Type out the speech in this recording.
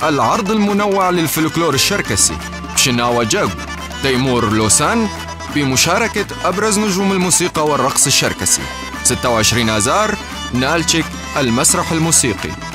العرض المنوع للفلكلور الشركسي بشناوة جاغو تيمور لوسان بمشاركة أبرز نجوم الموسيقى والرقص الشركسي. 26 آذار نالتشيك المسرح الموسيقي.